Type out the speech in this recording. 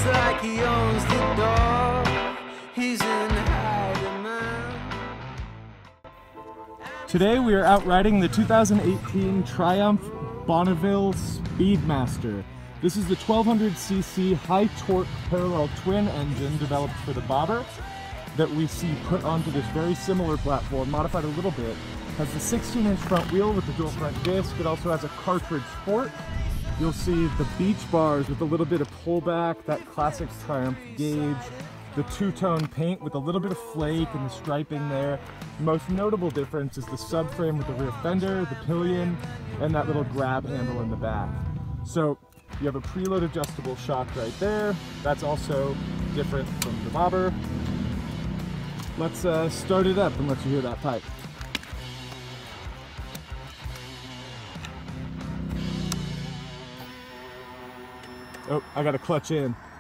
Looks like he owns the door. He's in hiding now. Today we are out riding the 2018 Triumph Bonneville Speedmaster. This is the 1200cc high torque parallel twin engine developed for the bobber that we see put onto this very similar platform, modified a little bit. Has the 16-inch front wheel with the dual front disc. It also has a cartridge fork. You'll see the beach bars with a little bit of pullback, that classic Triumph gauge, the two-tone paint with a little bit of flake and the striping there. The most notable difference is the subframe with the rear fender, the pillion, and that little grab handle in the back. So you have a preload adjustable shock right there. That's also different from the bobber. Let's start it up and let you hear that pipe. Oh, I gotta clutch in.